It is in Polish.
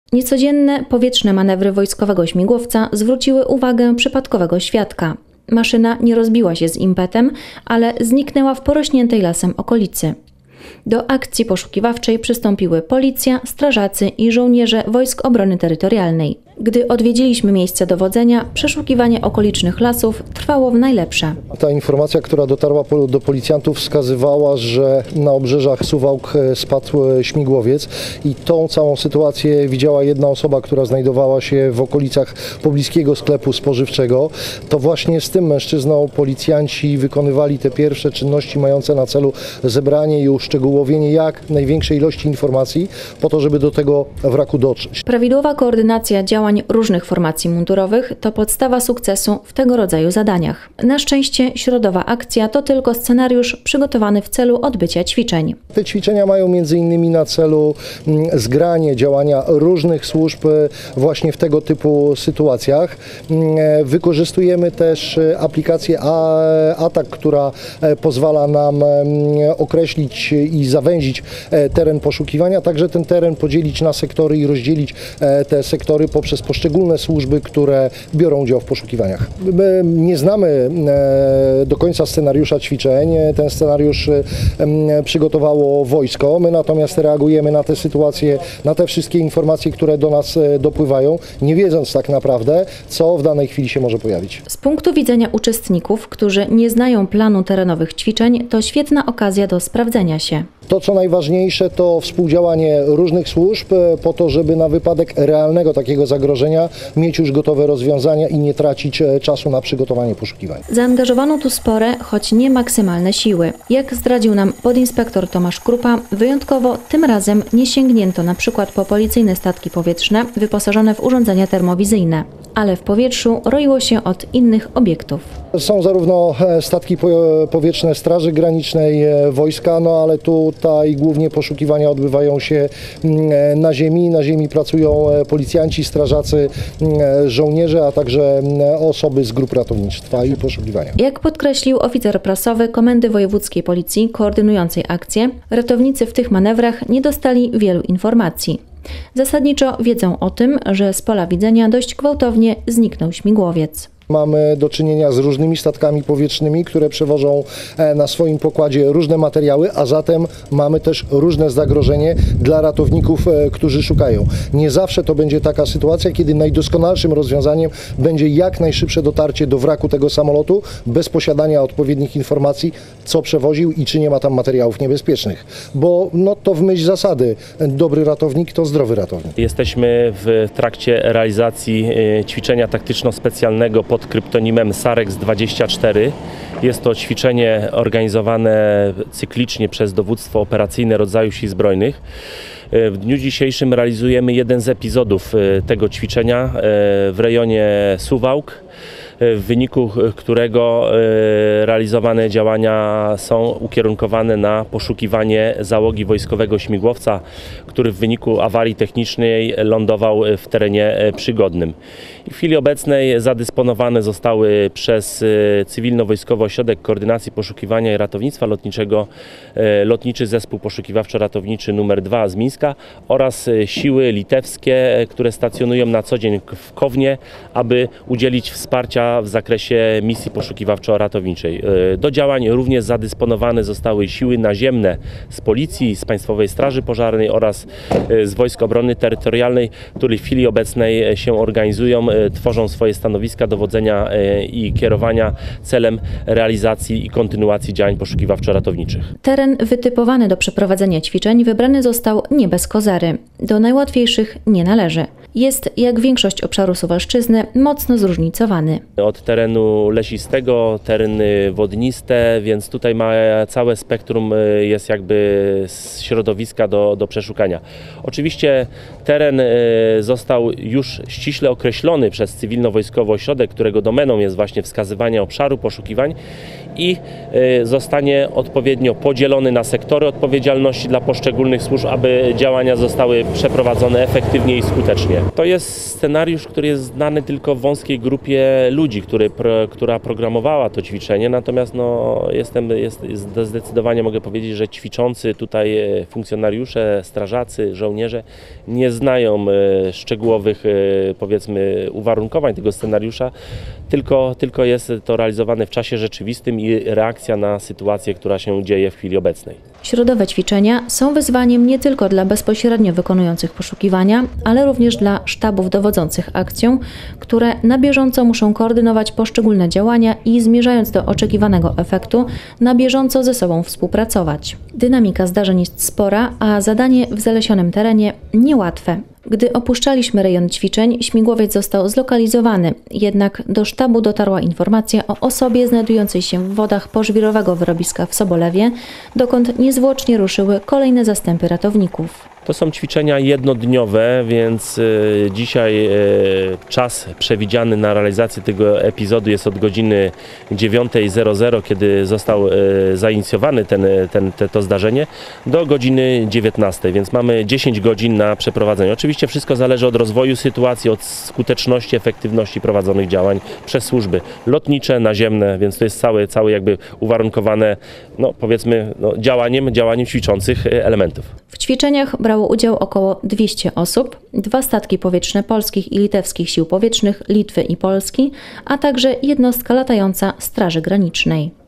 Niecodzienne powietrzne manewry wojskowego śmigłowca zwróciły uwagę przypadkowego świadka. Maszyna nie rozbiła się z impetem, ale zniknęła w porośniętej lasem okolicy. Do akcji poszukiwawczej przystąpiły policja, strażacy i żołnierze Wojsk Obrony Terytorialnej. Gdy odwiedziliśmy miejsce dowodzenia, przeszukiwanie okolicznych lasów trwało w najlepsze. Ta informacja, która dotarła do policjantów, wskazywała, że na obrzeżach Suwałk spadł śmigłowiec i tą całą sytuację widziała jedna osoba, która znajdowała się w okolicach pobliskiego sklepu spożywczego. To właśnie z tym mężczyzną policjanci wykonywali te pierwsze czynności mające na celu zebranie i uszczegółowienie jak największej ilości informacji po to, żeby do tego wraku dotrzeć. Prawidłowa koordynacja działań różnych formacji mundurowych to podstawa sukcesu w tego rodzaju zadaniach. Na szczęście środowa akcja to tylko scenariusz przygotowany w celu odbycia ćwiczeń. Te ćwiczenia mają m.in. na celu zgranie działania różnych służb właśnie w tego typu sytuacjach. Wykorzystujemy też aplikację ATAK, która pozwala nam określić i zawęzić teren poszukiwania, także ten teren podzielić na sektory i rozdzielić te sektory poprzez poszczególne służby, które biorą udział w poszukiwaniach. My nie znamy do końca scenariusza ćwiczeń. Ten scenariusz przygotowało wojsko. My natomiast reagujemy na te sytuacje, na te wszystkie informacje, które do nas dopływają, nie wiedząc tak naprawdę, co w danej chwili się może pojawić. Z punktu widzenia uczestników, którzy nie znają planu terenowych ćwiczeń, to świetna okazja do sprawdzenia się. To, co najważniejsze, to współdziałanie różnych służb po to, żeby na wypadek realnego takiego zagrożenia mieć już gotowe rozwiązania i nie tracić czasu na przygotowanie poszukiwań. Zaangażowano tu spore, choć nie maksymalne siły. Jak zdradził nam podinspektor Tomasz Krupa, wyjątkowo tym razem nie sięgnięto na przykład po policyjne statki powietrzne wyposażone w urządzenia termowizyjne, ale w powietrzu roiło się od innych obiektów. Są zarówno statki powietrzne Straży Granicznej, wojska, ale tutaj głównie poszukiwania odbywają się na ziemi. Na ziemi pracują policjanci, strażacy, żołnierze, a także osoby z grup ratownictwa i poszukiwania. Jak podkreślił oficer prasowy Komendy Wojewódzkiej Policji koordynującej akcję, ratownicy w tych manewrach nie dostali wielu informacji. Zasadniczo wiedzą o tym, że z pola widzenia dość gwałtownie zniknął śmigłowiec. Mamy do czynienia z różnymi statkami powietrznymi, które przewożą na swoim pokładzie różne materiały, a zatem mamy też różne zagrożenie dla ratowników, którzy szukają. Nie zawsze to będzie taka sytuacja, kiedy najdoskonalszym rozwiązaniem będzie jak najszybsze dotarcie do wraku tego samolotu bez posiadania odpowiednich informacji, co przewoził i czy nie ma tam materiałów niebezpiecznych. Bo to w myśl zasady, dobry ratownik to zdrowy ratownik. Jesteśmy w trakcie realizacji ćwiczenia taktyczno-specjalnego pod kryptonimem SAREX-24. Jest to ćwiczenie organizowane cyklicznie przez Dowództwo Operacyjne Rodzaju Sił Zbrojnych. W dniu dzisiejszym realizujemy jeden z epizodów tego ćwiczenia w rejonie Suwałk, w wyniku którego realizowane działania są ukierunkowane na poszukiwanie załogi wojskowego śmigłowca, który w wyniku awarii technicznej lądował w terenie przygodnym. W chwili obecnej zadysponowane zostały przez Cywilno-Wojskowy Ośrodek Koordynacji Poszukiwania i Ratownictwa Lotniczego Lotniczy Zespół Poszukiwawczo-Ratowniczy nr 2 z Mińska oraz siły litewskie, które stacjonują na co dzień w Kownie, aby udzielić wsparcia w zakresie misji poszukiwawczo-ratowniczej. Do działań również zadysponowane zostały siły naziemne z Policji, z Państwowej Straży Pożarnej oraz z Wojsk Obrony Terytorialnej, które w chwili obecnej się organizują, tworzą swoje stanowiska dowodzenia i kierowania celem realizacji i kontynuacji działań poszukiwawczo-ratowniczych. Teren wytypowany do przeprowadzenia ćwiczeń wybrany został nie bez kozery. Do najłatwiejszych nie należy. Jest, jak większość obszaru Suwalszczyzny, mocno zróżnicowany. Od terenu lesistego, tereny wodniste, więc tutaj ma całe spektrum, jest jakby z środowiska do przeszukania. Oczywiście teren został już ściśle określony przez Cywilno-Wojskowy Ośrodek, którego domeną jest właśnie wskazywanie obszaru poszukiwań i zostanie odpowiednio podzielony na sektory odpowiedzialności dla poszczególnych służb, aby działania zostały przeprowadzone efektywnie i skutecznie. To jest scenariusz, który jest znany tylko wąskiej grupie ludzi, która programowała to ćwiczenie, natomiast zdecydowanie mogę powiedzieć, że ćwiczący tutaj funkcjonariusze, strażacy, żołnierze nie znają szczegółowych, powiedzmy, uwarunkowań tego scenariusza, tylko jest to realizowane w czasie rzeczywistym i reakcja na sytuację, która się dzieje w chwili obecnej. Środowe ćwiczenia są wyzwaniem nie tylko dla bezpośrednio wykonujących poszukiwania, ale również dla sztabów dowodzących akcją, które na bieżąco muszą koordynować poszczególne działania i zmierzając do oczekiwanego efektu, na bieżąco ze sobą współpracować. Dynamika zdarzeń jest spora, a zadanie w zalesionym terenie niełatwe. Gdy opuszczaliśmy rejon ćwiczeń, śmigłowiec został zlokalizowany, jednak do sztabu dotarła informacja o osobie znajdującej się w wodach pożwirowego wyrobiska w Sobolewie, dokąd niezwłocznie ruszyły kolejne zastępy ratowników. To są ćwiczenia jednodniowe, więc dzisiaj czas przewidziany na realizację tego epizodu jest od godziny 9:00, kiedy został zainicjowany to zdarzenie, do godziny 19:00, więc mamy 10 godzin na przeprowadzenie. Oczywiście wszystko zależy od rozwoju sytuacji, od skuteczności, efektywności prowadzonych działań przez służby lotnicze, naziemne, więc to jest całe jakby uwarunkowane, powiedzmy, działaniem ćwiczących elementów. W ćwiczeniach brało udział około 200 osób, 2 statki powietrzne polskich i litewskich sił powietrznych, Litwy i Polski, a także jednostka latająca Straży Granicznej.